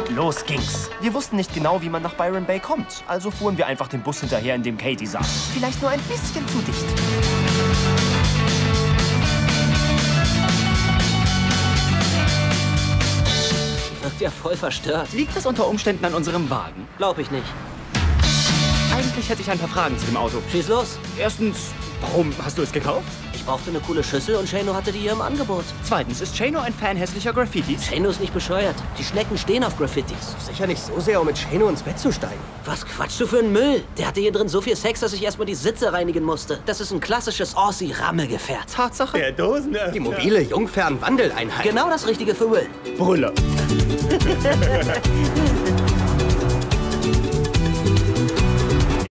Und los ging's. Wir wussten nicht genau, wie man nach Byron Bay kommt. Also fuhren wir einfach dem Bus hinterher, in dem Katie saß. Vielleicht nur ein bisschen zu dicht. Wirkt ja voll verstört. Liegt das unter Umständen an unserem Wagen? Glaub ich nicht. Eigentlich hätte ich ein paar Fragen zu dem Auto. Schieß los. Erstens, warum hast du es gekauft? Ich brauchte eine coole Schüssel und Shano hatte die hier im Angebot. Zweitens, ist Shano ein Fan hässlicher Graffitis? Shano ist nicht bescheuert. Die Schnecken stehen auf Graffitis. Sicher nicht so sehr, um mit Shano ins Bett zu steigen. Was quatschst du für einen Müll? Der hatte hier drin so viel Sex, dass ich erstmal die Sitze reinigen musste. Das ist ein klassisches Aussie-Rammelgefährt. Tatsache? Der Dosenöffner. Die mobile Jungfernwandeleinheit. Genau das Richtige für Will. Brüller.